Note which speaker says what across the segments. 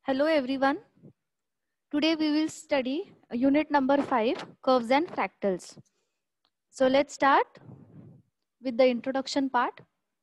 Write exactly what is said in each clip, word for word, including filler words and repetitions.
Speaker 1: Hello everyone. Today we will study unit number five, curves and fractals. So let's start with the introduction part.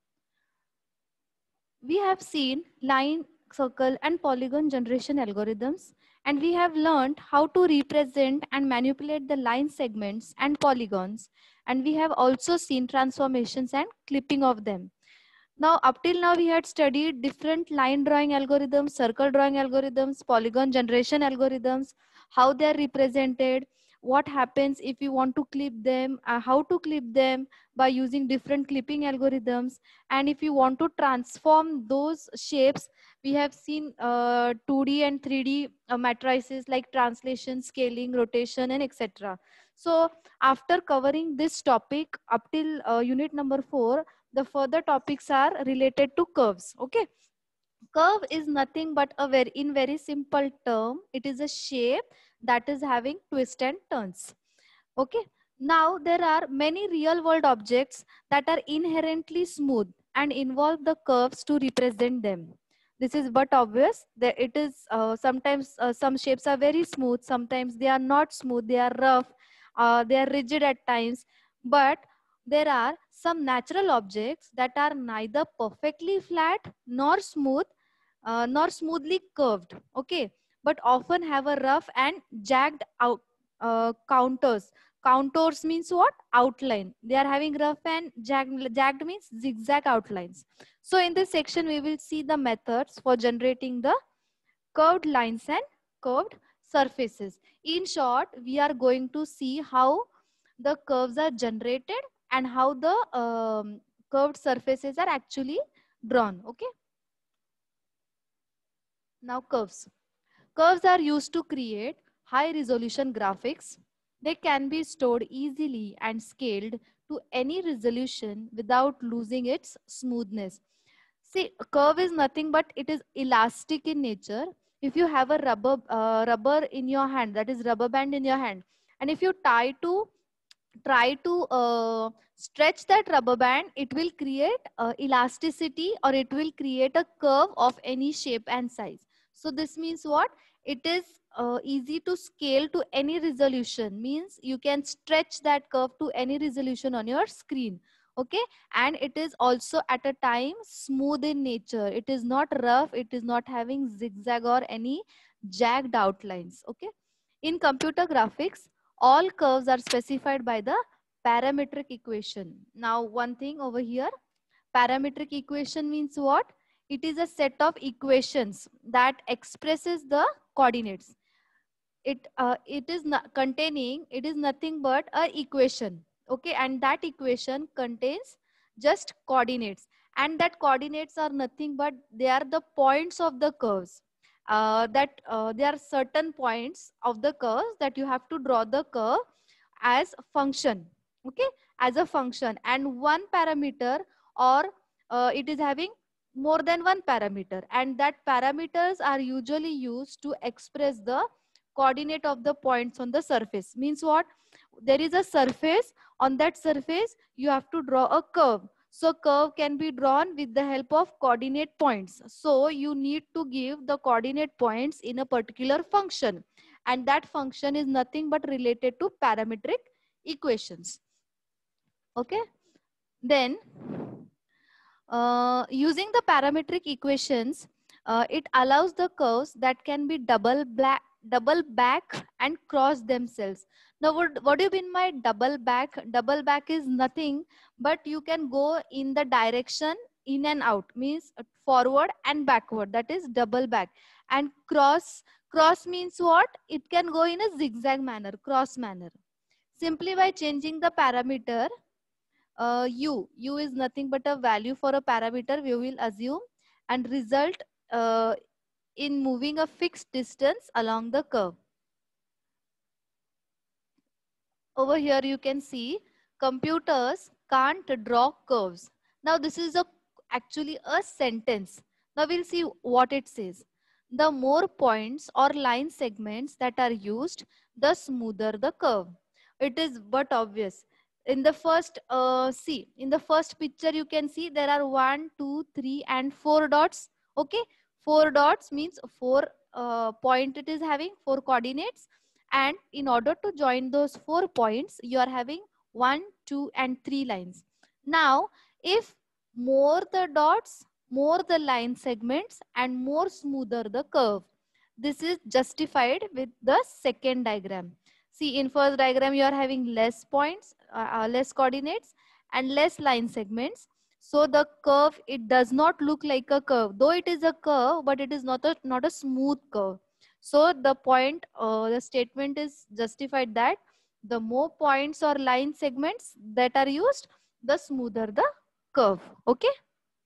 Speaker 1: We have seen line, circle and polygon generation algorithms, and we have learned how to represent and manipulate the line segments and polygons, and we have also seen transformations and clipping of them. Now, up till now, we had studied different line drawing algorithms, circle drawing algorithms, polygon generation algorithms, how they are represented, what happens if you want to clip them, uh, how to clip them by using different clipping algorithms. And if you want to transform those shapes, we have seen uh, two D and three D uh, matrices like translation, scaling, rotation, and et cetera. So, after covering this topic up till uh, unit number four, the further topics are related to curves. Okay, curve is nothing but a very in very simple term, it is a shape that is having twists and turns. Okay, now there are many real world objects that are inherently smooth and involve the curves to represent them. This is but obvious that it is uh, sometimes uh, some shapes are very smooth, sometimes they are not smooth, they are rough, uh, they are rigid at times. But there are some natural objects that are neither perfectly flat nor smooth, uh, nor smoothly curved. Okay, but often have a rough and jagged out uh, counters. Contours means what? Outline. They are having rough and jagged, jagged means zigzag outlines. So in this section, we will see the methods for generating the curved lines and curved surfaces. In short, we are going to see how the curves are generated and how the um, curved surfaces are actually drawn. Okay. Now curves. Curves are used to create high resolution graphics. They can be stored easily and scaled to any resolution without losing its smoothness. See, a curve is nothing but it is elastic in nature. If you have a rubber uh, rubber in your hand, that is rubber band in your hand, and if you try to try to uh, stretch that rubber band, it will create uh, elasticity, or it will create a curve of any shape and size. So this means what? It is uh, easy to scale to any resolution, means you can stretch that curve to any resolution on your screen. Okay, and it is also at a time smooth in nature. It is not rough, it is not having zigzag or any jagged outlines. Okay, in computer graphics, all curves are specified by the parametric equation. Now, one thing over here, parametric equation means what? It is a set of equations that expresses the coordinates. It uh, it is not containing, it is nothing but a equation. Okay, and that equation contains just coordinates, and that coordinates are nothing but they are the points of the curves. Uh, that uh, there are certain points of the curves that you have to draw the curve as function. Okay, as a function, and one parameter, or uh, it is having more than one parameter, and that parameters are usually used to express the coordinate of the points on the surface. Means what? There is a surface, on that surface you have to draw a curve. So curve can be drawn with the help of coordinate points. So you need to give the coordinate points in a particular function, and that function is nothing but related to parametric equations. Okay, then uh, using the parametric equations, uh, it allows the curves that can be double black double back and cross themselves. Now what, what do you mean by double back? Double back is nothing but you can go in the direction in and out, means forward and backward, that is double back. And cross, cross means what? It can go in a zigzag manner, cross manner. Simply by changing the parameter, uh, u, u is nothing but a value for a parameter we will assume, and result uh, in moving a fixed distance along the curve. Over here you can see computers can't draw curves. Now this is a actually a sentence. Now we'll see what it says. The more points or line segments that are used, the smoother the curve. It is but obvious. In the first uh, see, in the first picture you can see there are one, two, three and four dots. Okay, four dots means four uh, point it is having, four coordinates. And in order to join those four points, you are having one, two, and three lines. Now, if more the dots, more the line segments, and more smoother the curve, this is justified with the second diagram. See, in first diagram, you are having less points, uh, uh, less coordinates, and less line segments. So the curve, it does not look like a curve, though it is a curve, but it is not a not a smooth curve. So the point, uh, the statement is justified that the more points or line segments that are used, the smoother the curve. Okay.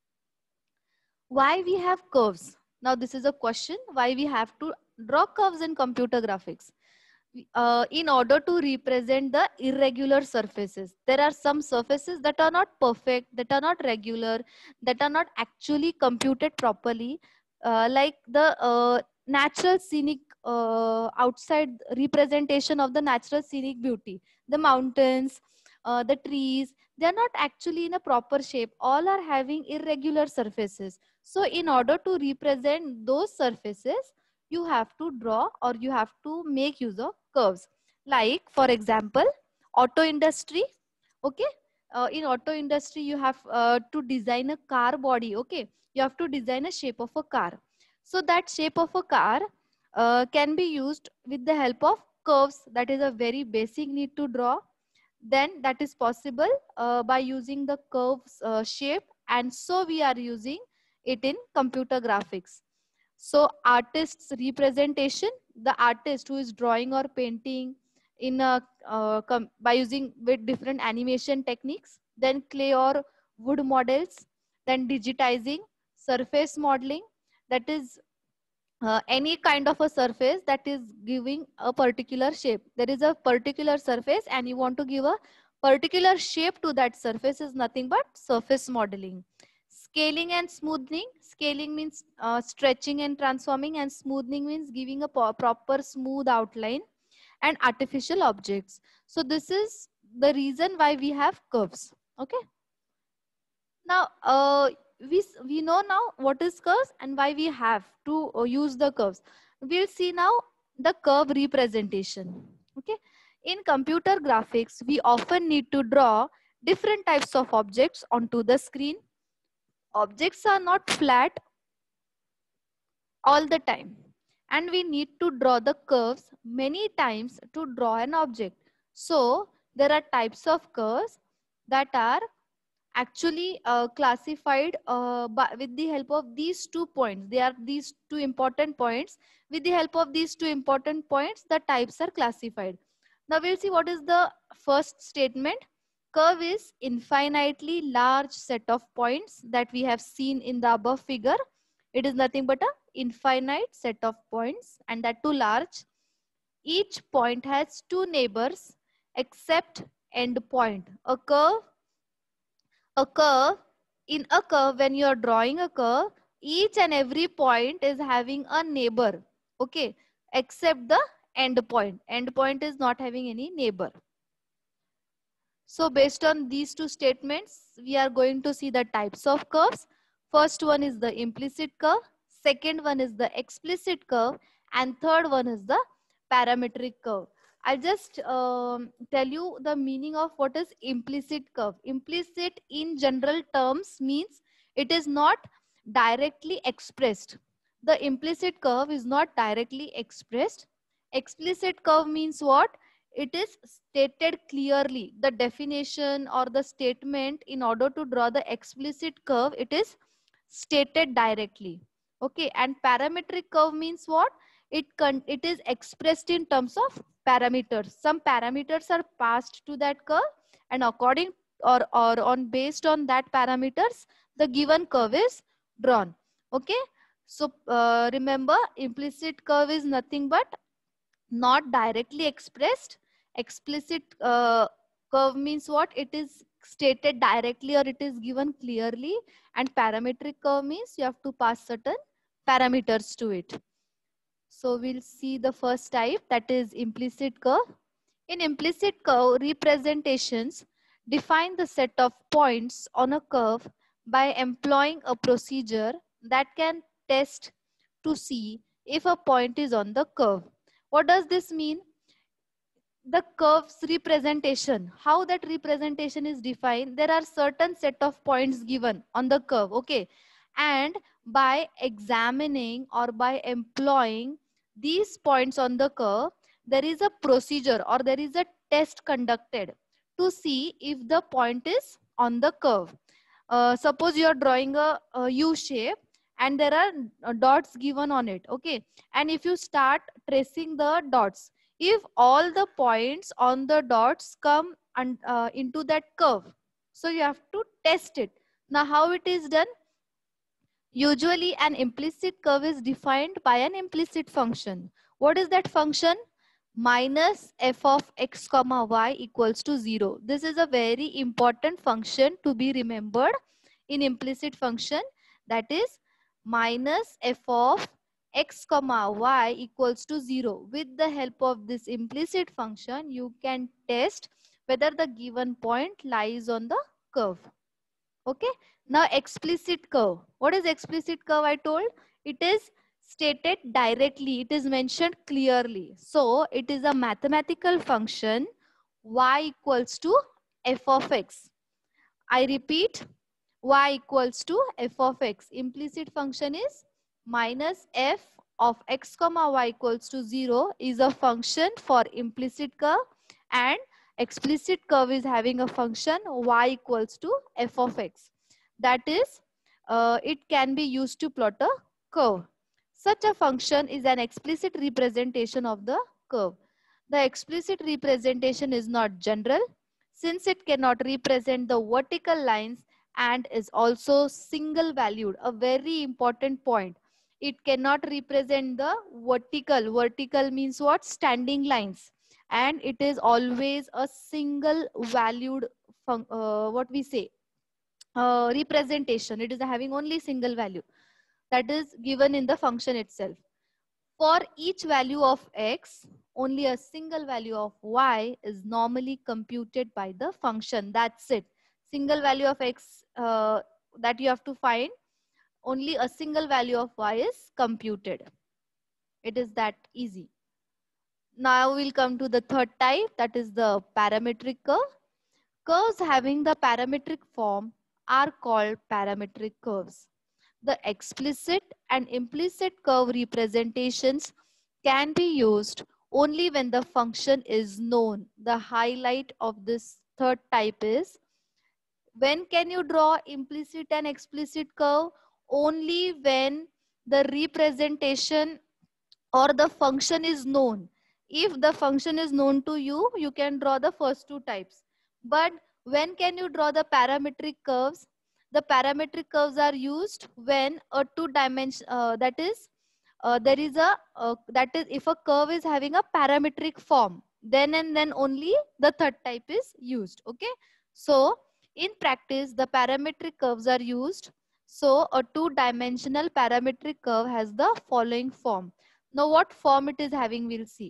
Speaker 1: Why we have curves? Now this is a question, why we have to draw curves in computer graphics. Uh, in order to represent the irregular surfaces. There are some surfaces that are not perfect, that are not regular, that are not actually computed properly, uh, like the uh, natural scenic uh, outside representation of the natural scenic beauty. The mountains, uh, the trees, they are not actually in a proper shape. All are having irregular surfaces. So in order to represent those surfaces, you have to draw or you have to make use of curves. Like for example, auto industry. Okay. Uh, in auto industry, you have uh, to design a car body. Okay. You have to design a shape of a car. So that shape of a car uh, can be used with the help of curves. That is a very basic need to draw. Then that is possible uh, by using the curves uh, shape. And so we are using it in computer graphics. So artist's representation, the artist who is drawing or painting in a uh, by using with different animation techniques, then clay or wood models, then digitizing, surface modeling, that is uh, any kind of a surface that is giving a particular shape. There is a particular surface and you want to give a particular shape to that surface, is nothing but surface modeling. Scaling and smoothing. Scaling means uh, stretching and transforming, and smoothing means giving a proper smooth outline, and artificial objects. So this is the reason why we have curves. Okay. Now, uh, we, we know now what is curves and why we have to uh, use the curves. We'll see now the curve representation. Okay. In computer graphics, we often need to draw different types of objects onto the screen. Objects are not flat all the time, and we need to draw the curves many times to draw an object. So there are types of curves that are actually uh, classified uh, by, with the help of these two points. They are these two important points. With the help of these two important points, the types are classified. Now we'll see what is the first statement. Curve is infinitely large set of points that we have seen in the above figure. It is nothing but a infinite set of points, and that too large. Each point has two neighbors except end point. A curve a curve, in a curve, when you are drawing a curve, each and every point is having a neighbor, okay, except the end point. End point is not having any neighbor. So based on these two statements, we are going to see the types of curves. First one is the implicit curve, second one is the explicit curve, and third one is the parametric curve. I'll just um, tell you the meaning of what is implicit curve. Implicit in general terms means it is not directly expressed. The implicit curve is not directly expressed. Explicit curve means what? It is stated clearly. The definition or the statement, in order to draw the explicit curve, it is stated directly. Okay, and parametric curve means what? It, con it is expressed in terms of parameters. Some parameters are passed to that curve, and according or, or on based on that parameters, the given curve is drawn. Okay, so uh, remember, implicit curve is nothing but not directly expressed. Explicit uh, curve means what? It is stated directly or it is given clearly, and parametric curve means you have to pass certain parameters to it. So we'll see the first type, that is implicit curve. In implicit curve, representations define the set of points on a curve by employing a procedure that can test to see if a point is on the curve. What does this mean? The curve's representation, how that representation is defined, there are certain set of points given on the curve, okay, and by examining or by employing these points on the curve, there is a procedure or there is a test conducted to see if the point is on the curve. Uh, suppose you are drawing a, a U shape and there are uh, dots given on it, okay, and if you start tracing the dots, if all the points on the dots come and uh, into that curve, so you have to test it. Now how it is done? Usually an implicit curve is defined by an implicit function. What is that function? Minus f of x comma y equals to zero. This is a very important function to be remembered in implicit function, that is minus f of x comma y equals to zero. With the help of this implicit function, you can test whether the given point lies on the curve. Okay. Now explicit curve. What is explicit curve? I told it is stated directly. It is mentioned clearly. So it is a mathematical function y equals to f of x. I repeat, y equals to f of x. Implicit function is minus f of x comma y equals to zero is a function for implicit curve, and explicit curve is having a function y equals to f of x. That is, uh, it can be used to plot a curve. Such a function is an explicit representation of the curve. The explicit representation is not general since it cannot represent the vertical lines and is also single valued. A very important point. It cannot represent the vertical. Vertical means what? Standing lines. And it is always a single valued, uh, what we say, uh, representation. It is having only single value that is given in the function itself. For each value of x, only a single value of y is normally computed by the function. That's it. Single value of x uh, that you have to find, only a single value of y is computed. It is that easy. Now we'll come to the third type, that is the parametric curve. Curves having the parametric form are called parametric curves. The explicit and implicit curve representations can be used only when the function is known. The highlight of this third type is, when can you draw implicit and explicit curve? Only when the representation or the function is known. If the function is known to you, you can draw the first two types. But when can you draw the parametric curves? The parametric curves are used when a two dimension, uh, that is, uh, there is a, uh, that is if a curve is having a parametric form, then and then only the third type is used. Okay. So in practice, the parametric curves are used. So a two dimensional parametric curve has the following form. Now what form it is having, we'll see.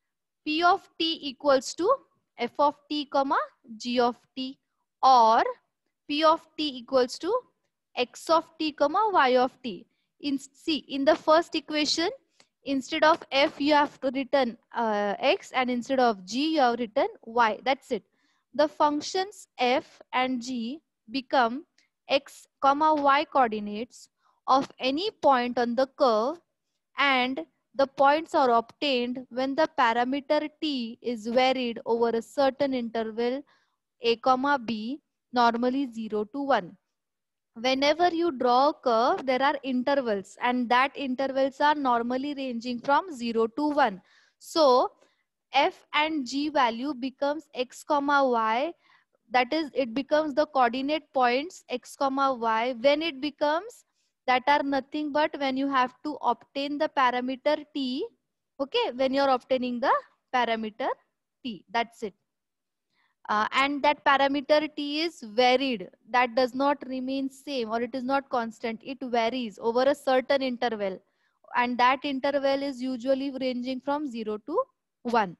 Speaker 1: P of t equals to f of t comma g of t, or P of t equals to x of t comma y of t. In see, in the first equation, instead of f you have to written uh, x, and instead of g you have written y. That's it. The functions f and g become x comma y coordinates of any point on the curve, and the points are obtained when the parameter t is varied over a certain interval a comma b, normally zero to one. Whenever you draw a curve, there are intervals, and that intervals are normally ranging from zero to one. So f and g value becomes x comma y, that is, it becomes the coordinate points x comma y when it becomes, that are nothing but when you have to obtain the parameter t. Okay, when you're obtaining the parameter t, that's it. Uh, and that parameter t is varied, that does not remain same, or it is not constant, it varies over a certain interval, and that interval is usually ranging from zero to one.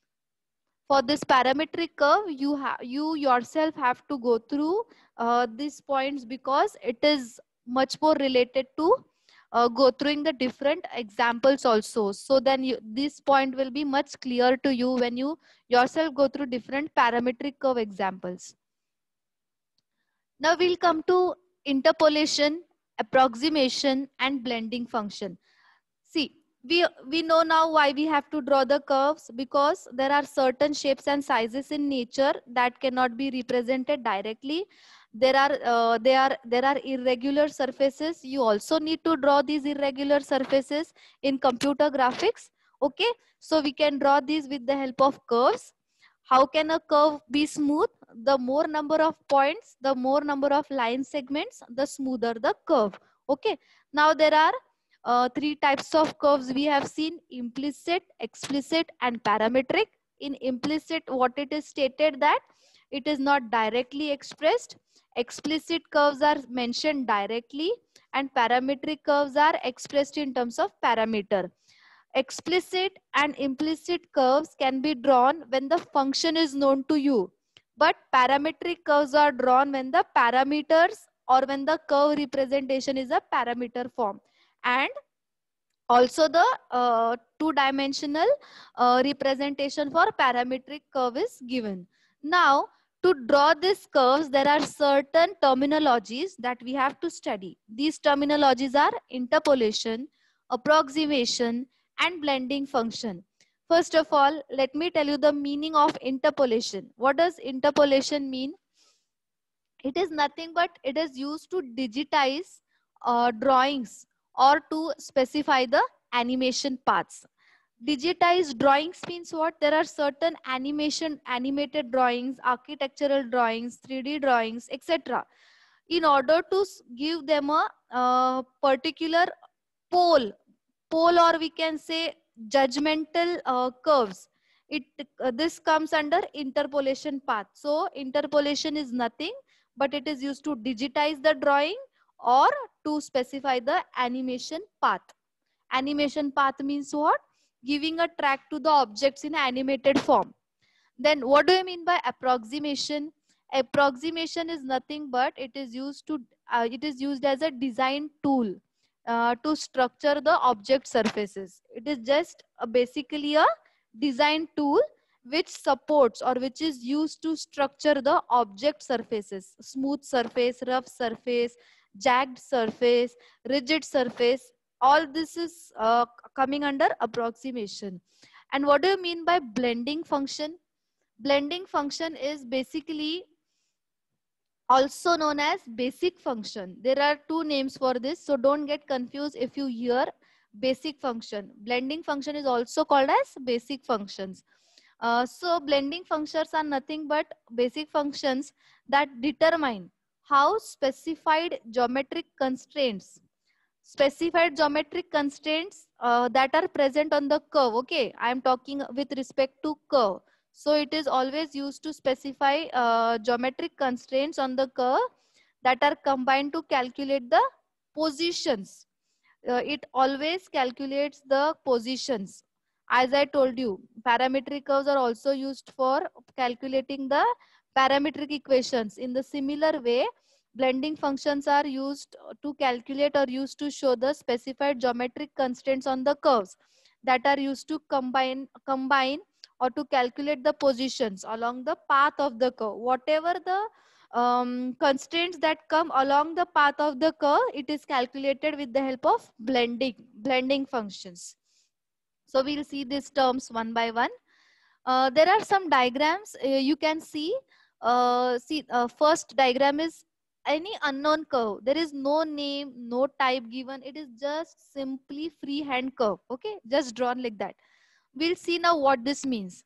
Speaker 1: For this parametric curve, you have you yourself have to go through uh, these points, because it is much more related to uh, go through the different examples also. So then you, this point will be much clear to you when you yourself go through different parametric curve examples. Now we'll come to interpolation, approximation, and blending function. See, we, we know now why we have to draw the curves, because there are certain shapes and sizes in nature that cannot be represented directly. There are, uh, there are, there are irregular surfaces. You also need to draw these irregular surfaces in computer graphics. Okay, so we can draw these with the help of curves. How can a curve be smooth? The more number of points, the more number of line segments, the smoother the curve. Okay, now there are uh, three types of curves we have seen: implicit, explicit, and parametric. In implicit, what it is stated that it is not directly expressed. Explicit curves are mentioned directly, and parametric curves are expressed in terms of parameter. Explicit and implicit curves can be drawn when the function is known to you, but parametric curves are drawn when the parameters or when the curve representation is a parameter form. And also the uh, two-dimensional uh, representation for parametric curve is given. Now, to draw these curves, there are certain terminologies that we have to study. These terminologies are interpolation, approximation, and blending function. First of all, let me tell you the meaning of interpolation. What does interpolation mean? It is nothing but it is used to digitize uh, drawings or to specify the animation paths. Digitized drawings means what? There are certain animation, animated drawings, architectural drawings, three D drawings, et cetera. In order to give them a uh, particular pole, pole or we can say judgmental uh, curves, it uh, this comes under interpolation path. So interpolation is nothing but it is used to digitize the drawing or to specify the animation path. Animation path means what? Giving a track to the objects in animated form. Then what do you mean by approximation? Approximation is nothing but it is used to uh, it is used as a design tool uh, to structure the object surfaces. It is just a, basically a design tool which supports or which is used to structure the object surfaces: smooth surface, rough surface, jagged surface, rigid surface. All this is uh, coming under approximation. And what do you mean by blending function? Blending function is basically also known as basic function. There are two names for this, so don't get confused if you hear basic function. Blending function is also called as basic functions. Uh, so blending functions are nothing but basic functions that determine how specified geometric constraints specified geometric constraints uh, that are present on the curve. Okay, I am talking with respect to curve. So it is always used to specify uh, geometric constraints on the curve that are combined to calculate the positions. Uh, it always calculates the positions. As I told you, parametric curves are also used for calculating the parametric equations. In the similar way, blending functions are used to calculate or used to show the specified geometric constraints on the curves that are used to combine, combine or to calculate the positions along the path of the curve. Whatever the um, constraints that come along the path of the curve, it is calculated with the help of blending, blending functions. So we'll see these terms one by one. Uh, there are some diagrams uh, you can see. Uh, see, uh, first diagram is any unknown curve. There is no name, no type given. It is just simply freehand curve. Okay, just drawn like that. We'll see now what this means.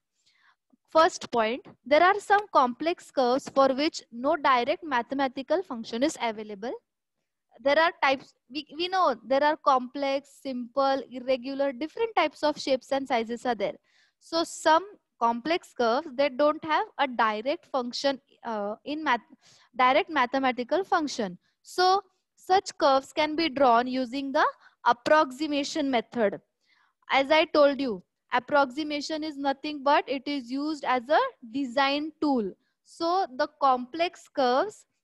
Speaker 1: First point, there are some complex curves for which no direct mathematical function is available. There are types, we, we know there are complex, simple, irregular, different types of shapes and sizes are there. So some complex curves that don't have a direct function uh, in math, direct mathematical function. So such curves can be drawn using the approximation method. As I told you, approximation is nothing but it is used as a design tool. So the complex curves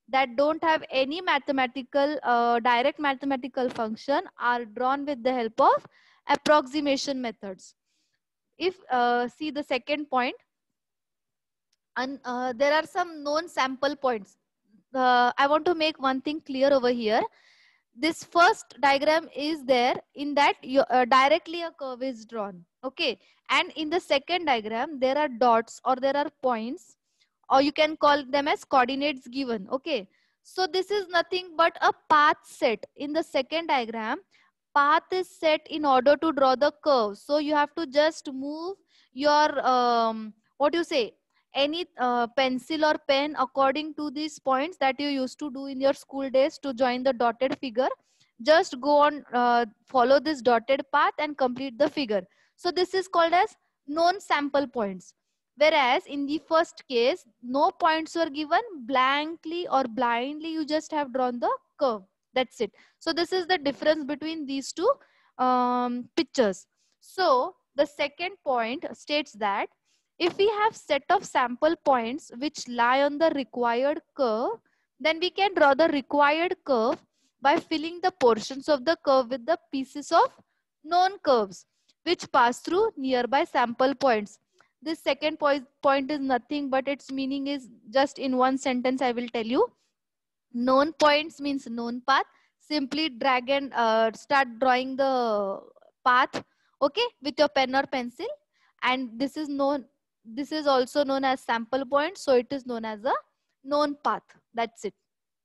Speaker 1: that don't have any mathematical, uh, direct mathematical function are drawn with the help of approximation methods. If uh, see the second point, and uh, there are some known sample points. Uh, I want to make one thing clear over here. This first diagram is there, in that you, uh, directly a curve is drawn, okay, and in the second diagram there are dots or there are points, or you can call them as coordinates given, okay. So this is nothing but a path set. In the second diagram, path is set in order to draw the curve. So you have to just move your um, what you say, any uh, pencil or pen according to these points that you used to do in your school days to join the dotted figure. Just go on, uh, follow this dotted path and complete the figure. So this is called as known sample points. Whereas in the first case, no points were given, blankly or blindly you just have drawn the curve. That's it. So this is the difference between these two um, pictures. So the second point states that if we have set of sample points which lie on the required curve, then we can draw the required curve by filling the portions of the curve with the pieces of known curves which pass through nearby sample points. This second point, point is nothing but its meaning is just in one sentence I will tell you. Known points means known path. Simply drag and uh, start drawing the path, okay, with your pen or pencil. And this is known, this is also known as sample point. So it is known as a known path. That's it.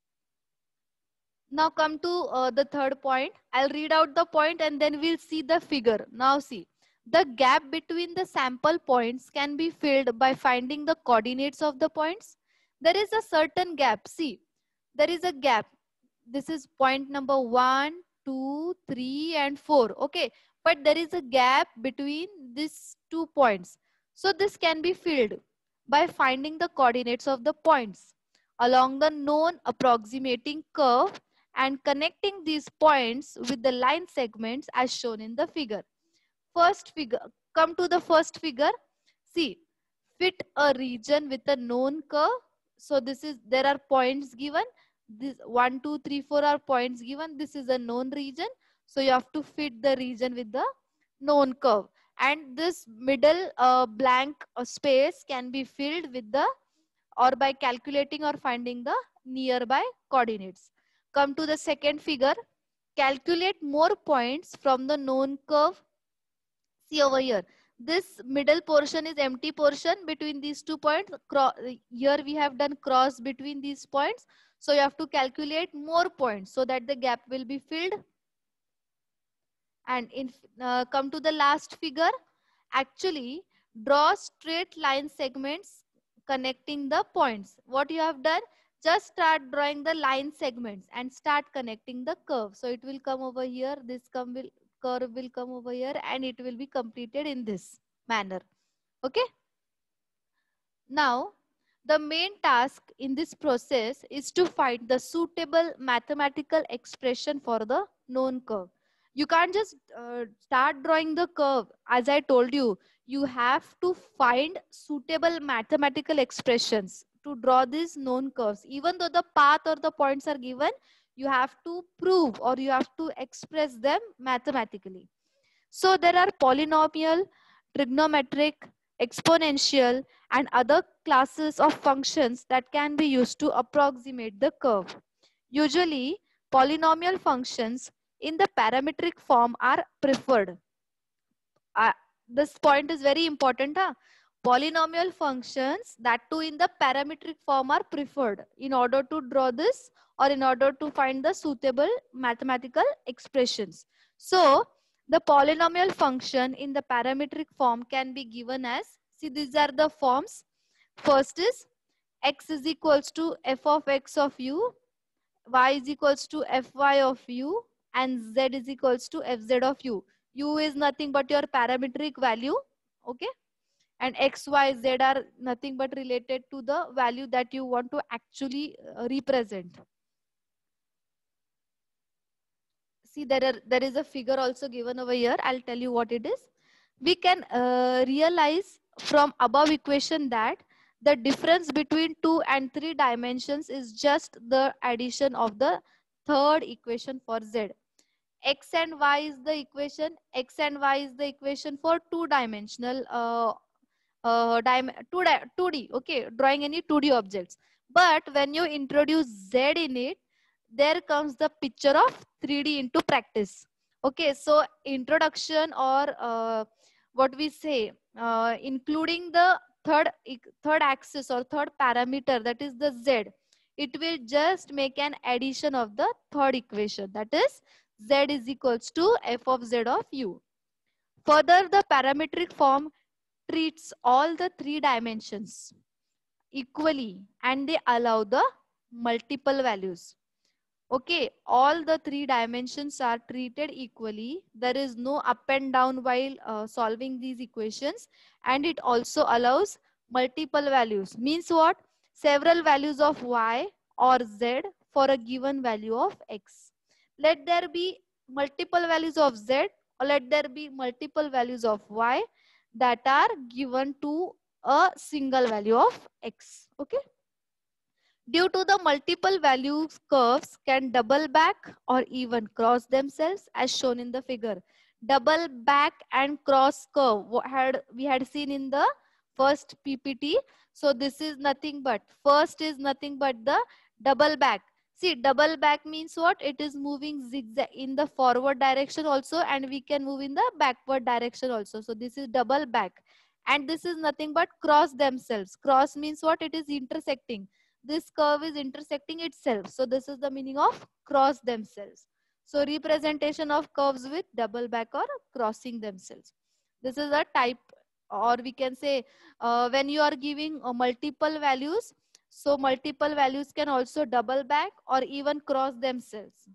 Speaker 1: Now come to uh, the third point. I'll read out the point and then we'll see the figure. Now see, the gap between the sample points can be filled by finding the coordinates of the points. There is a certain gap. See, there is a gap. This is point number one, two, three, and four. Okay, but there is a gap between these two points. So this can be filled by finding the coordinates of the points along the known approximating curve and connecting these points with the line segments as shown in the figure. First figure, come to the first figure. See, fit a region with a known curve. So this is, there are points given. This one, two, three, four are points given. This is a known region. So you have to fit the region with the known curve. And this middle uh, blank uh, space can be filled with the, or by calculating or finding the nearby coordinates. Come to the second figure. Calculate more points from the known curve. See over here, this middle portion is empty portion between these two points. Here we have done cross between these points. So you have to calculate more points so that the gap will be filled. And in uh, come to the last figure. Actually, draw straight line segments connecting the points. What you have done? Just start drawing the line segments and start connecting the curve. So it will come over here. This come will curve will come over here and it will be completed in this manner. Okay. Now, the main task in this process is to find the suitable mathematical expression for the known curve. You can't just uh, start drawing the curve. As I told you, you have to find suitable mathematical expressions to draw these known curves. Even though the path or the points are given, you have to prove or you have to express them mathematically. So there are polynomial, trigonometric, exponential, and other classes of functions that can be used to approximate the curve. Usually, polynomial functions in the parametric form are preferred. Uh, this point is very important. Huh? Polynomial functions that too in the parametric form are preferred in order to draw this or in order to find the suitable mathematical expressions. So, the polynomial function in the parametric form can be given as, see, these are the forms. First is x is equals to f of x of u, y is equals to fy of u, and z is equals to fz of u. U is nothing but your parametric value, okay? And x, y, z are nothing but related to the value that you want to actually uh, represent. See, there are, there is a figure also given over here. I'll tell you what it is. We can uh, realize from above equation that The difference between two and three dimensions is just the addition of the third equation for Z. X and Y is the equation. X and Y is the equation for two dimensional uh, uh, dim two, di two D, okay, drawing any two D objects. But when you introduce Z in it, there comes the picture of three D into practice. Okay, so introduction or uh, what we say, uh, including the third third axis or third parameter, that is the Z, it will just make an addition of the third equation, that is Z is equals to f of Z of u. Further, the parametric form treats all the three dimensions equally and they allow the multiple values. Okay, all the three dimensions are treated equally. There is no up and down while uh, solving these equations, and it also allows multiple values. Means what? Several values of y or z for a given value of x. Let there be multiple values of z or let there be multiple values of y that are given to a single value of x. Okay. Due to the multiple values, curves can double back or even cross themselves as shown in the figure. Double back and cross curve what had we had seen in the first P P T. So this is nothing but, first is nothing but the double back. See, double back means what? It is moving zigzag in the forward direction also, and we can move in the backward direction also. So this is double back. And this is nothing but cross themselves. Cross means what? It is intersecting. This curve is intersecting itself. So this is the meaning of cross themselves. So representation of curves with double back or crossing themselves. This is a type, or we can say uh, when you are giving uh, multiple values. So multiple values can also double back or even cross themselves.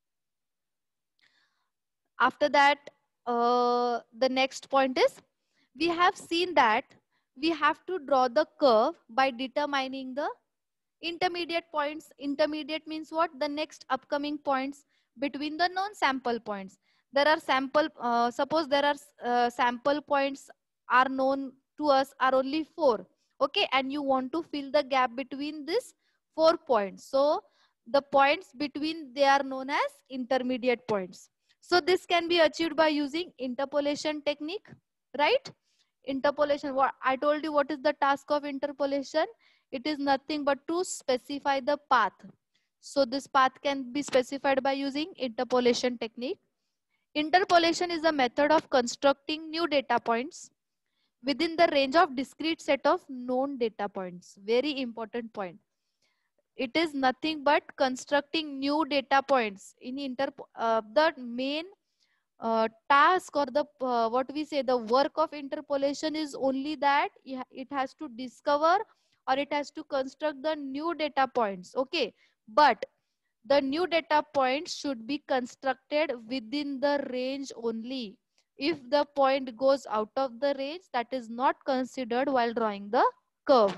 Speaker 1: After that, uh, the next point is, we have seen that we have to draw the curve by determining the intermediate points. Intermediate means what? The next upcoming points between the known sample points. There are sample, uh, suppose there are uh, sample points are known to us are only four. Okay, and you want to fill the gap between these four points. So the points between, they are known as intermediate points. So this can be achieved by using interpolation technique, right? Interpolation, what I told you, what is the task of interpolation? It is nothing but to specify the path. So this path can be specified by using interpolation technique. Interpolation is a method of constructing new data points within the range of discrete set of known data points. Very important point. It is nothing but constructing new data points. In inter, uh, the main uh, task or the uh, what we say, the work of interpolation is only that it has to discover or it has to construct the new data points. Okay, but the new data points should be constructed within the range only. If the point goes out of the range, that is not considered while drawing the curve.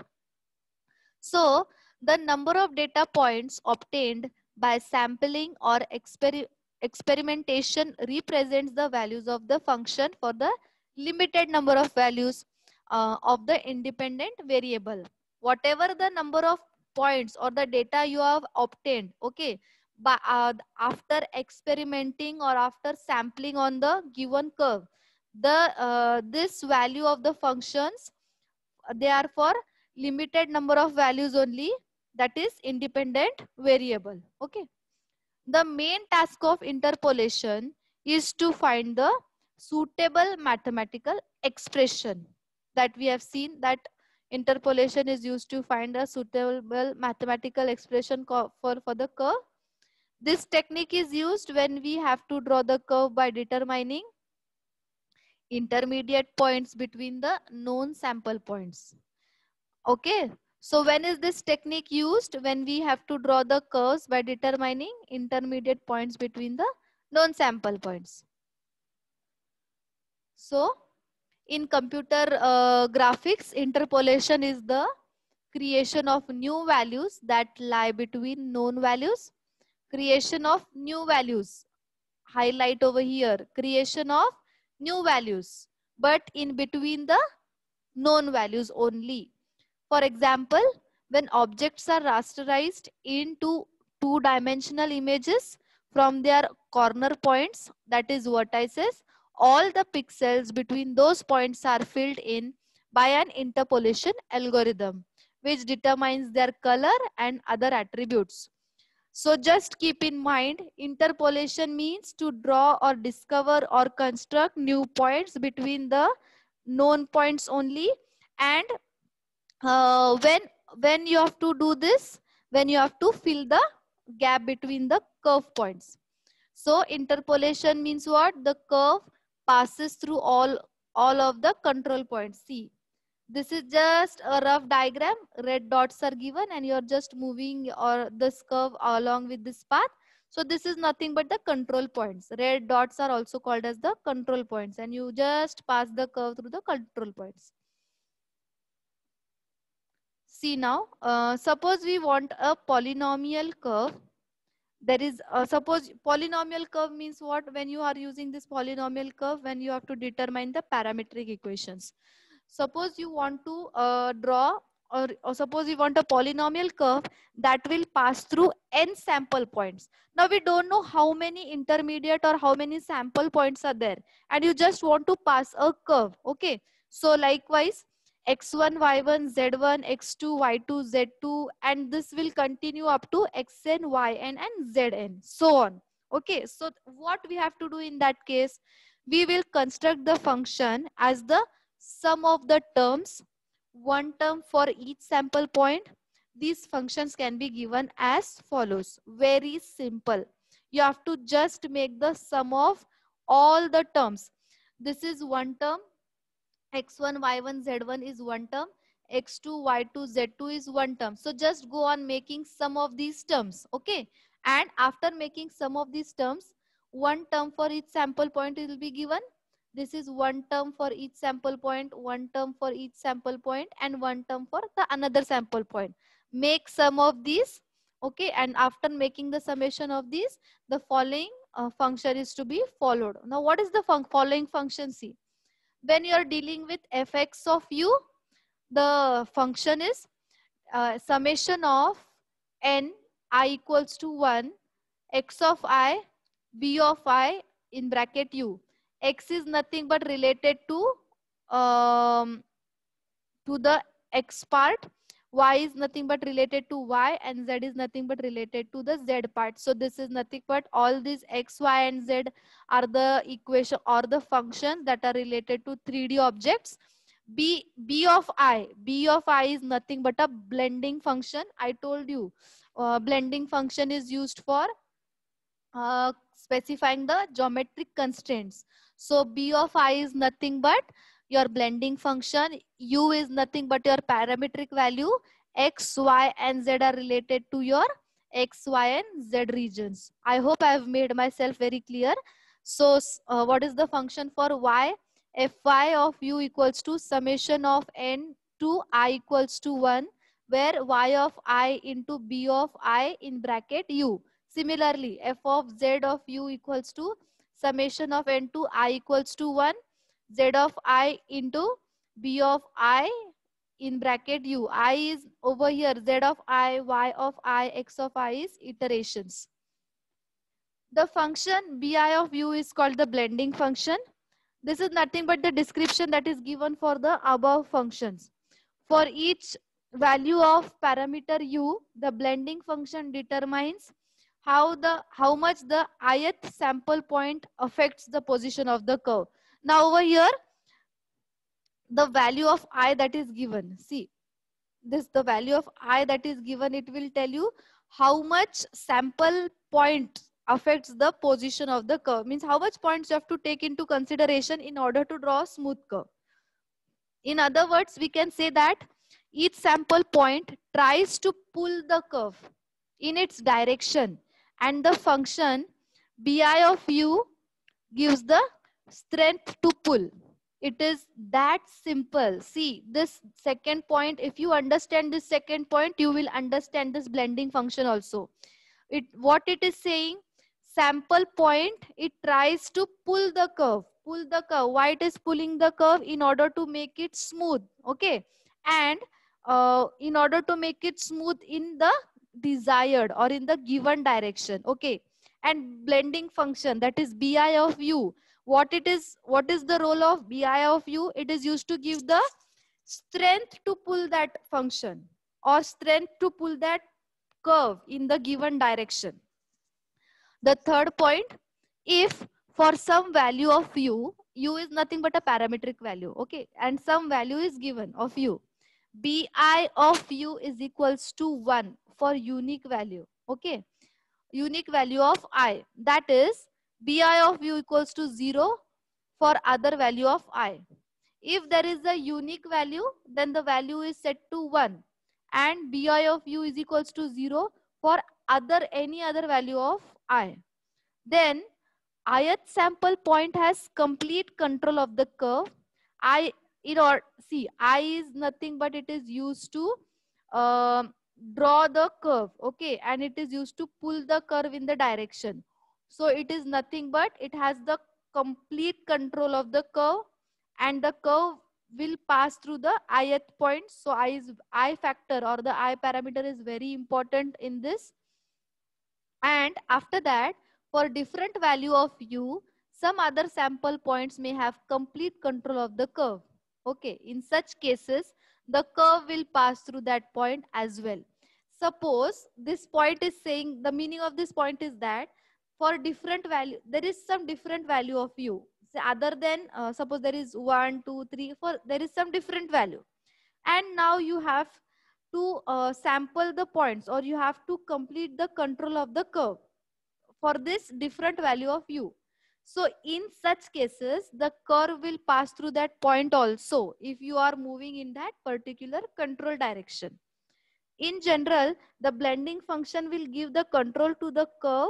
Speaker 1: So the number of data points obtained by sampling or exper experimentation represents the values of the function for the limited number of values uh, of the independent variable. Whatever the number of points or the data you have obtained, okay, but uh, after experimenting or after sampling on the given curve, the uh, this value of the functions, they are for limited number of values only, that is independent variable. Okay, the main task of interpolation is to find the suitable mathematical expression. That we have seen that interpolation is used to find a suitable mathematical expression for for the curve. This technique is used when we have to draw the curve by determining intermediate points between the known sample points. Okay, so when is this technique used? When we have to draw the curves by determining intermediate points between the known sample points. So in computer uh, graphics, interpolation is the creation of new values that lie between known values. Creation of new values, highlight over here, creation of new values, but in between the known values only. For example, when objects are rasterized into two-dimensional images from their corner points, that is vertices, all the pixels between those points are filled in by an interpolation algorithm, which determines their color and other attributes. So just keep in mind, interpolation means to draw or discover or construct new points between the known points only. And uh, when when you have to do this, when you have to fill the gap between the curve points. So interpolation means what? The curve passes through all all of the control points. See, this is just a rough diagram. Red dots are given and you're just moving or this curve along with this path. So this is nothing but the control points. Red dots are also called as the control points, and you just pass the curve through the control points. See now, uh, suppose we want a polynomial curve. There is, uh, suppose polynomial curve means what? When you are using this polynomial curve, when you have to determine the parametric equations. Suppose you want to uh, draw or, or suppose you want a polynomial curve that will pass through n sample points. Now we don't know how many intermediate or how many sample points are there, and you just want to pass a curve. Okay. So likewise, x one, y one, z one, x two, y two, z two, and this will continue up to xn, yn, and zn, so on. Okay, so what we have to do in that case? We will construct the function as the sum of the terms, one term for each sample point. These functions can be given as follows. Very simple. You have to just make the sum of all the terms. This is one term. x one, y one, z one is one term, x two, y two, z two is one term. So just go on making sum of these terms, okay? And after making sum of these terms, one term for each sample point will be given. This is one term for each sample point, one term for each sample point, and one term for the another sample point. Make sum of these, okay? And after making the summation of these, the following uh, function is to be followed. Now, what is the fun following function? See, when you are dealing with fx of u, the function is uh, summation of n I equals to one, x of I, b of I in bracket u. X is nothing but related to um, to the x part, y is nothing but related to y, and z is nothing but related to the z part. So this is nothing but all these x, y, and z are the equation or the function that are related to three D objects. b b of I, b of I is nothing but a blending function. I told you uh, blending function is used for uh, specifying the geometric constraints. So b of I is nothing but your blending function. U is nothing but your parametric value. X, Y, and Z are related to your X, Y, and Z regions. I hope I have made myself very clear. So uh, what is the function for Y? Fy of u equals to summation of n to I equals to one, where y of I into b of I in bracket u. Similarly, f of z of u equals to summation of n to I equals to one, z of I into b of I in bracket u. I is over here, z of I, y of I, x of I is iterations. The function bi of u is called the blending function. This is nothing but the description that is given for the above functions. For each value of parameter u, the blending function determines how the how much the ith sample point affects the position of the curve. Now over here, the value of I that is given. See, this the value of I that is given, it will tell you how much sample point affects the position of the curve. Means how much points you have to take into consideration in order to draw a smooth curve. In other words, we can say that each sample point tries to pull the curve in its direction, and the function bi of u gives the strength to pull. It is that simple. See, this second point, if you understand this second point, you will understand this blending function also. It what it is saying, sample point, it tries to pull the curve. Pull the curve. Why it is pulling the curve? In order to make it smooth. Okay. And uh, in order to make it smooth in the desired or in the given direction. Okay. And blending function, that is bi of u, what it is, what is the role of bi of u? It is used to give the strength to pull that function or strength to pull that curve in the given direction. The third point, if for some value of u, u is nothing but a parametric value, okay, and some value is given of u, bi of u is equals to one for unique value, okay, unique value of I, that is bi of u equals to zero for other value of I. If there is a unique value, then the value is set to one, and bi of u is equals to zero for other any other value of I. Then ith sample point has complete control of the curve. I, in or see, I is nothing but it is used to uh, draw the curve, okay, and it is used to pull the curve in the direction. So it is nothing but it has the complete control of the curve, and the curve will pass through the ith point. So I is I factor or the I parameter is very important in this. And after that, for different value of u, some other sample points may have complete control of the curve. Okay, in such cases, the curve will pass through that point as well. Suppose this point is saying, the meaning of this point is that for different value, there is some different value of u. So other than, uh, suppose there is one, two, three, four, there is some different value. And now you have to uh, sample the points, or you have to complete the control of the curve for this different value of u. So in such cases, the curve will pass through that point also if you are moving in that particular control direction. In general, the blending function will give the control to the curve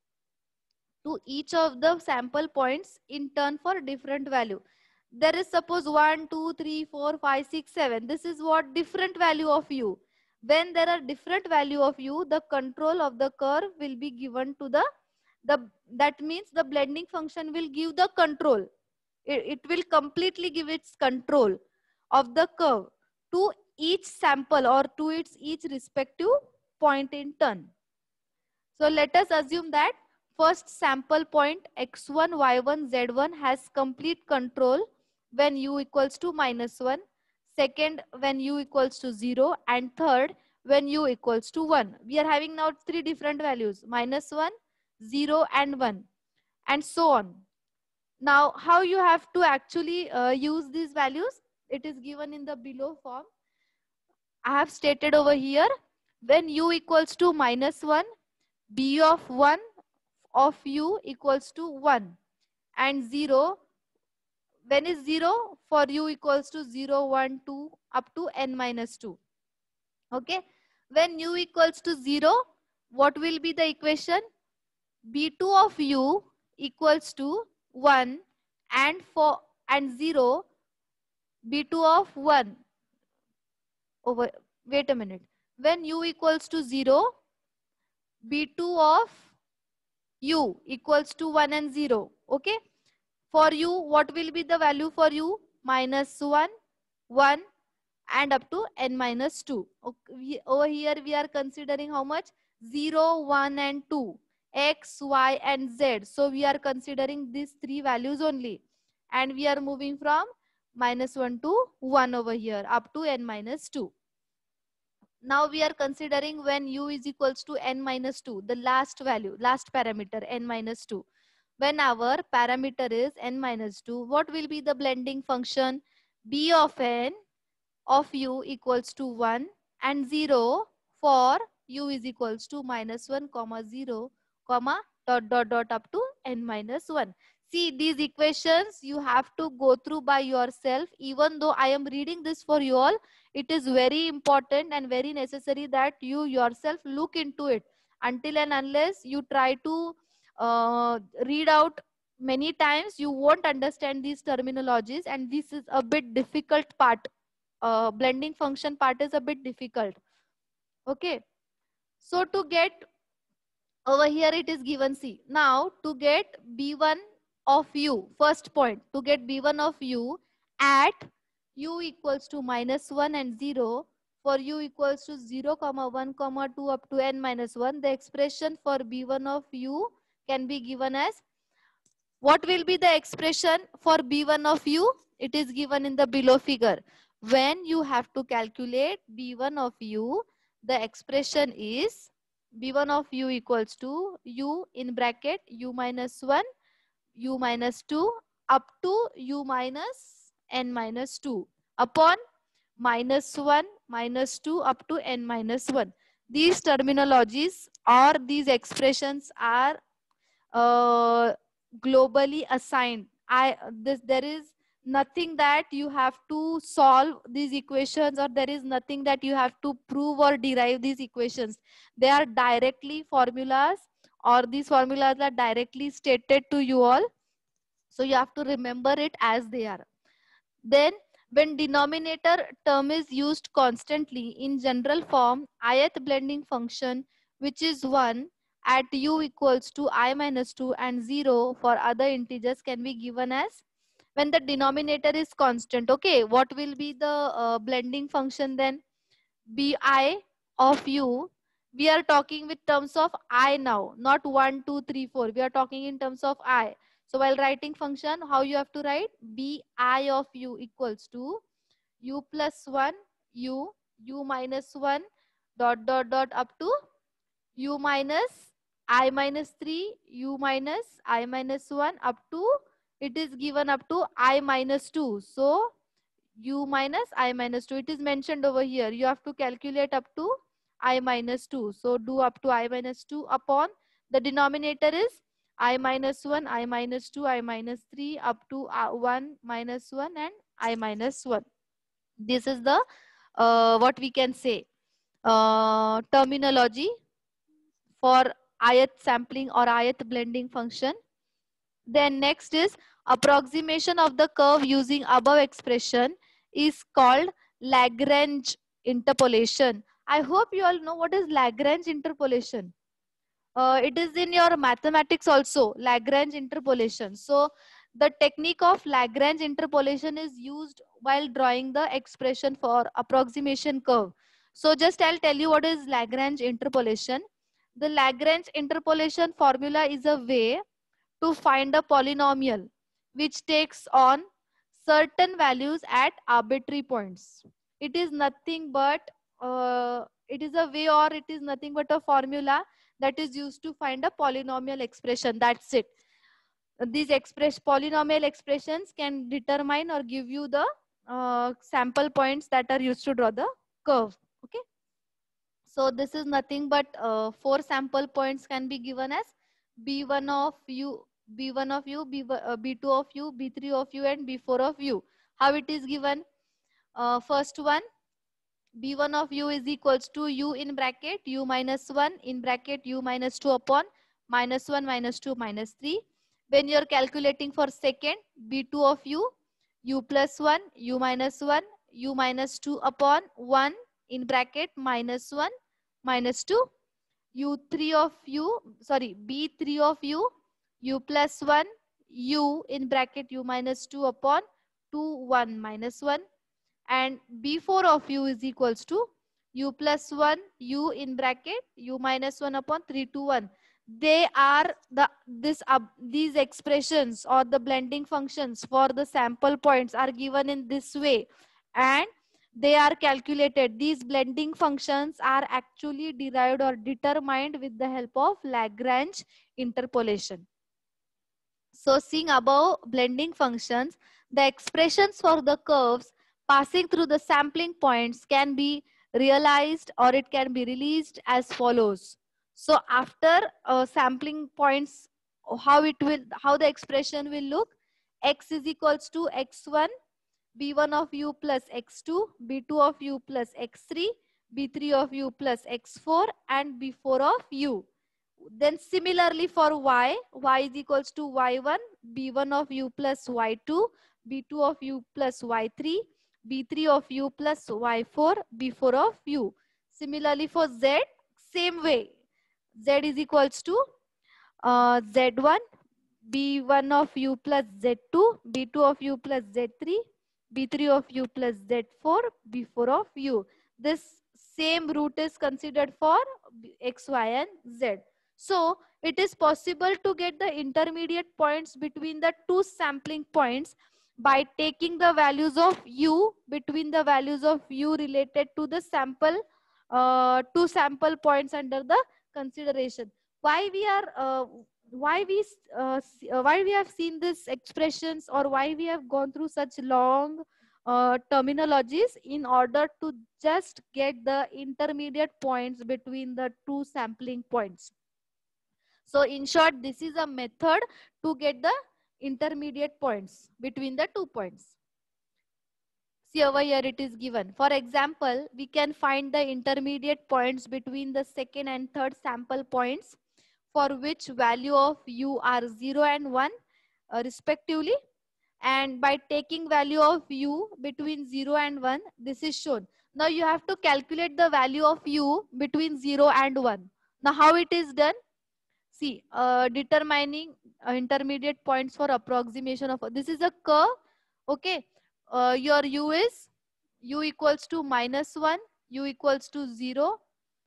Speaker 1: to each of the sample points in turn for different value. There is suppose one, two, three, four, five, six, seven. This is what different value of u. When there are different value of u, the control of the curve will be given to the, the that means the blending function will give the control. It, it will completely give its control of the curve to each sample or to its each respective point in turn. So let us assume that first sample point x one, y one, z one has complete control when u equals to minus one, second when u equals to zero, and third when u equals to one. We are having now three different values, minus one, zero, and one, and so on. Now how you have to actually uh, use these values? It is given in the below form. I have stated over here, when u equals to minus one, b of one of u equals to one, and zero, when is zero? For u equals to zero, one, two up to n minus two. Okay. When u equals to zero, what will be the equation? b two of u equals to one, and for and zero, b two of one over, wait a minute, when u equals to zero, b two of u equals to one and zero. Okay. For u, what will be the value for u? Minus one, one, and up to n minus two. Okay. We, over here we are considering how much? zero, one, and two. X, y, and z. So we are considering these three values only. And we are moving from minus one to one over here up to n minus two. Now we are considering when u is equals to n minus two, the last value, last parameter, n minus two. When our parameter is n minus two, what will be the blending function? B of n of u equals to one and zero for u is equals to minus one comma zero comma dot dot dot up to n minus one. See, these equations you have to go through by yourself. Even though I am reading this for you all, it is very important and very necessary that you yourself look into it. Until and unless you try to uh, read out many times, you won't understand these terminologies, and this is a bit difficult part. Uh, blending function part is a bit difficult. Okay. So to get over here, it is given C. Now to get b one of u, first point, to get b one of u at u equals to minus one and zero for u equals to zero comma one comma two up to n minus one, the expression for b one of u can be given as, what will be the expression for b one of u? It is given in the below figure. When you have to calculate b one of u, the expression is b one of u equals to u in bracket u minus one, u minus two up to u minus n minus two upon minus one, minus two up to n minus one. These terminologies or these expressions are uh, globally assigned. I this there is nothing that you have to solve these equations, or there is nothing that you have to prove or derive these equations. They are directly formulas, or these formulas are directly stated to you all. So you have to remember it as they are. Then when denominator term is used constantly in general form, ith blending function, which is one at u equals to I minus two and zero for other integers, can be given as, when the denominator is constant. Okay, what will be the uh, blending function then? Bi of u. We are talking with terms of I now, not one, two, three, four. We are talking in terms of I. So while writing function, how you have to write? Bi of u equals to u plus one, u, u minus one, dot, dot, dot up to u minus I minus three, u minus I minus one up to, it is given up to I minus two. So u minus I minus two. It is mentioned over here. You have to calculate up to I minus two. So do up to I minus two upon the denominator is I minus one, I minus two, I minus three up to one minus one and I minus one. This is the uh, what we can say uh, terminology for ith sampling or ith blending function. Then next is approximation of the curve using above expression is called Lagrange interpolation. I hope you all know what is Lagrange interpolation. Uh, it is in your mathematics also, Lagrange interpolation. So the technique of Lagrange interpolation is used while drawing the expression for approximation curve. So just I'll tell you what is Lagrange interpolation. The Lagrange interpolation formula is a way to find a polynomial which takes on certain values at arbitrary points. It is nothing but uh, it is a way, or it is nothing but a formula that is used to find a polynomial expression. That's it. These express polynomial expressions can determine or give you the uh, sample points that are used to draw the curve. Okay. So this is nothing but uh, four sample points can be given as b one of u, b one of u, b, uh, b two of u, b three of u, and b four of u. How it is given? Uh, first one, b one of u is equals to u in bracket u minus one in bracket u minus two upon minus one minus two minus three. When you are calculating for second, b two of u, u plus one, u minus one, u minus two upon one in bracket minus one minus two, u three of u, sorry, b three of u, u plus one, u in bracket u minus two upon two, one minus one, and b four of u is equals to u plus one, u in bracket u minus one upon three, two, one. They are the this uh, these expressions or the blending functions for the sample points are given in this way, and they are calculated. These blending functions are actually derived or determined with the help of Lagrange interpolation. So seeing above blending functions, the expressions for the curves passing through the sampling points can be realized, or it can be released as follows. So after uh, sampling points, how it will, how the expression will look: x is equals to x one, b one of u plus x two, b two of u plus x three, b three of u plus x four, and b four of u. Then similarly for y, y is equals to y one, b one of u plus y two, b two of u plus y three, b three of u plus y four, b four of u. Similarly for z, same way. Z is equals to uh, z one, b one of u plus z two, b two of u plus z three, b three of u plus z four, b four of u. this same route is considered for x, y, and z. So it is possible to get the intermediate points between the two sampling points by taking the values of u between the values of u related to the sample, uh, two sample points under the consideration. Why we are uh, why we uh, uh, why we have seen these expressions, or why we have gone through such long uh, terminologies in order to just get the intermediate points between the two sampling points. So in short, this is a method to get the intermediate points between the two points. See over here it is given. For example, we can find the intermediate points between the second and third sample points for which value of u are zero and one uh, respectively. And by taking value of u between zero and one, this is shown. Now you have to calculate the value of u between zero and one. Now how it is done? See, uh, determining uh, intermediate points for approximation of, this is a curve, okay. Uh, your u is u equals to minus one, u equals to zero,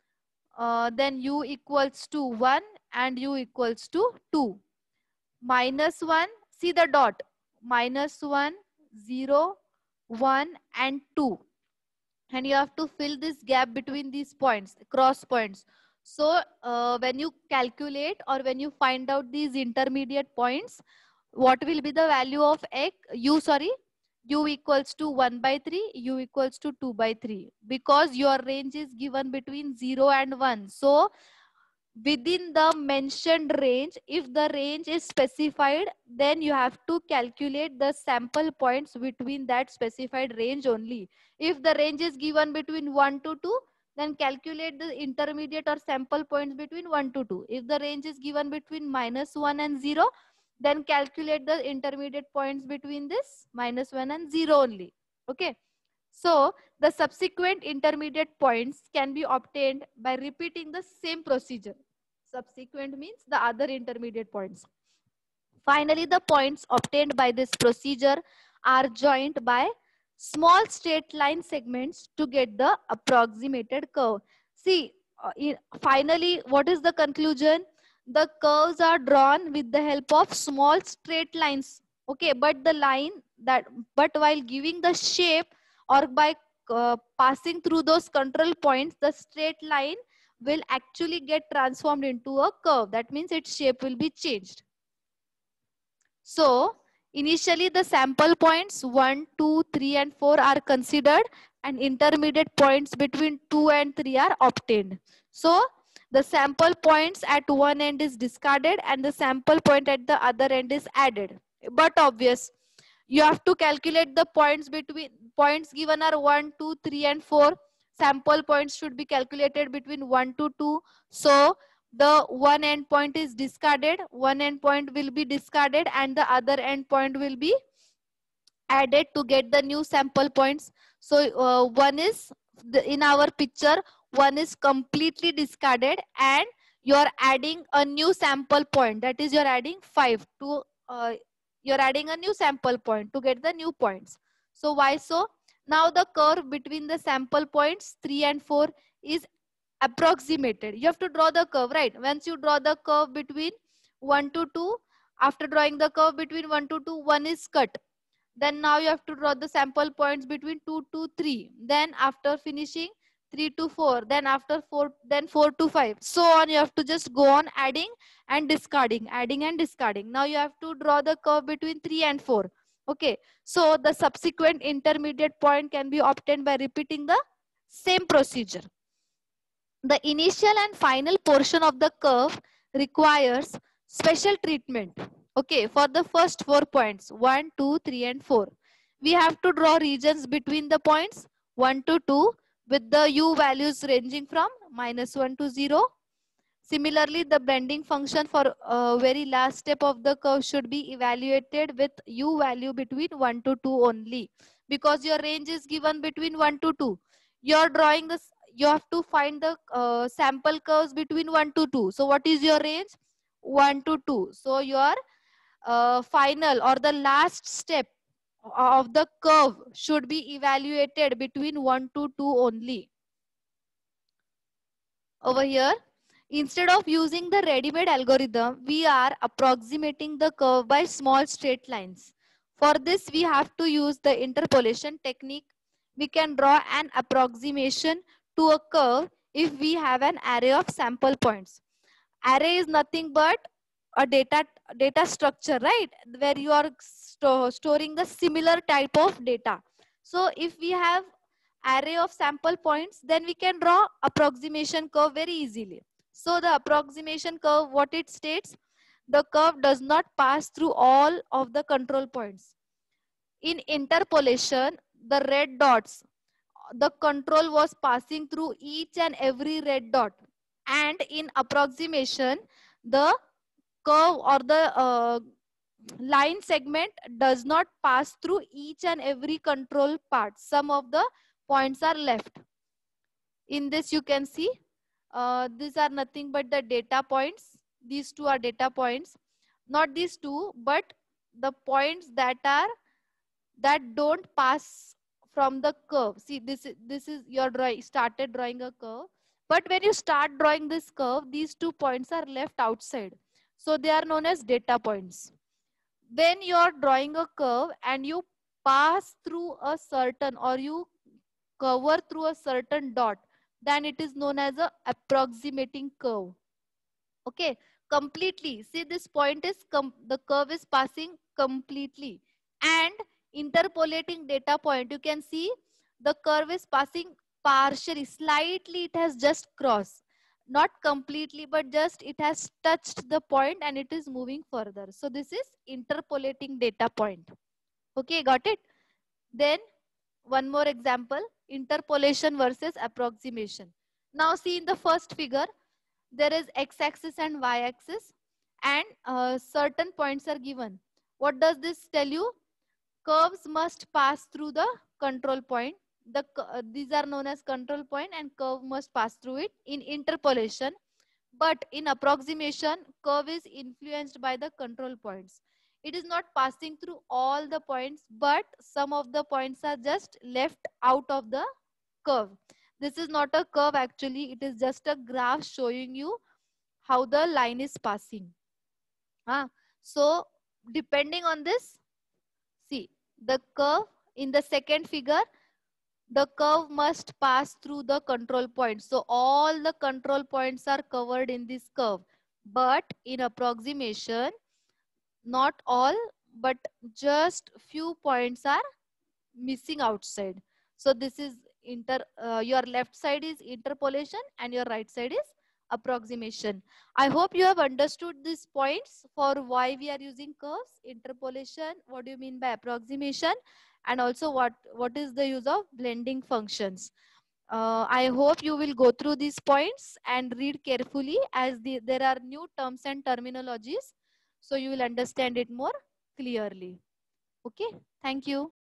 Speaker 1: uh, then u equals to one, and u equals to two. Minus one, see the dot, minus one, zero, one, and two. And you have to fill this gap between these points, cross points. So uh, when you calculate or when you find out these intermediate points, what will be the value of x, u, sorry, u equals to one by three, u equals to two by three, because your range is given between zero and one. So within the mentioned range, if the range is specified, then you have to calculate the sample points between that specified range only. If the range is given between one to two, then calculate the intermediate or sample points between one to two. If the range is given between minus one and zero, then calculate the intermediate points between this minus one and zero only. Okay. So the subsequent intermediate points can be obtained by repeating the same procedure. Subsequent means the other intermediate points. Finally, the points obtained by this procedure are joined by small straight line segments to get the approximated curve. See, uh, in, finally, what is the conclusion? The curves are drawn with the help of small straight lines. Okay, but the line that, but while giving the shape or by uh, passing through those control points, the straight line will actually get transformed into a curve. That means its shape will be changed. So initially the sample points one, two, three and four are considered, and intermediate points between two and three are obtained. So the sample points at one end is discarded and the sample point at the other end is added. But obvious, you have to calculate the points between, points given are one, two, three and four. Sample points should be calculated between one to two. So the one endpoint is discarded, one endpoint will be discarded and the other endpoint will be added to get the new sample points. So uh, one is, the, in our picture, one is completely discarded and you're adding a new sample point. That is, you're adding five to, uh, you're adding a new sample point to get the new points. So why so? Now the curve between the sample points three and four is approximated. You have to draw the curve, right? Once you draw the curve between one to two, after drawing the curve between one to two, one is cut. Then now you have to draw the sample points between two to three. Then after finishing three to four, then after four, then four to five. So on, you have to just go on adding and discarding, adding and discarding. Now you have to draw the curve between three and four. Okay. So the subsequent intermediate point can be obtained by repeating the same procedure. The initial and final portion of the curve requires special treatment. Okay, for the first four points, one, two, three and four. We have to draw regions between the points one to two with the u values ranging from minus one to zero. Similarly, the bending function for uh, very last step of the curve should be evaluated with u value between one to two only, because your range is given between one to two. You're drawing this, you have to find the uh, sample curves between one to two. So what is your range? one to two. So your uh, final or the last step of the curve should be evaluated between one to two only. over here, instead of using the ready-made algorithm, we are approximating the curve by small straight lines. For this, we have to use the interpolation technique. We can draw an approximation to a curve if we have an array of sample points. Array is nothing but a data data structure, right, where you are sto storing the similar type of data. So if we have array of sample points, then we can draw approximation curve very easily. So the approximation curve, what it states, the curve does not pass through all of the control points. In interpolation, the red dots, the control was passing through each and every red dot. And in approximation, the curve or the uh, line segment does not pass through each and every control part. Some of the points are left. In this you can see, uh, these are nothing but the data points. These two are data points. Not these two, but the points that are that don't pass from the curve. See, this is this is your drawing started drawing a curve, but when you start drawing this curve, these two points are left outside, so they are known as data points. When you are drawing a curve and you pass through a certain, or you cover through a certain dot, then it is known as a approximating curve. Okay, completely. See, this point is com the curve is passing completely, and interpolating data point, you can see the curve is passing partially, slightly. It has just crossed, not completely, but just it has touched the point and it is moving further. So this is interpolating data point. Okay, got it? Then one more example, interpolation versus approximation. Now see, in the first figure, there is x-axis and y-axis, and uh, certain points are given. What does this tell you? Curves must pass through the control point. The, uh, these are known as control point, and curve must pass through it in interpolation. But in approximation, curve is influenced by the control points. It is not passing through all the points, but some of the points are just left out of the curve. This is not a curve actually, it is just a graph showing you how the line is passing. Ah, so depending on this, see the curve in the second figure, the curve must pass through the control point. So all the control points are covered in this curve. But in approximation, not all, but just few points are missing outside. So this is inter, uh, your left side is interpolation and your right side is approximation. I hope you have understood these points for why we are using curves, interpolation, what do you mean by approximation, and also what, what is the use of blending functions. Uh, I hope you will go through these points and read carefully, as the, there are new terms and terminologies. So you will understand it more clearly. Okay, thank you.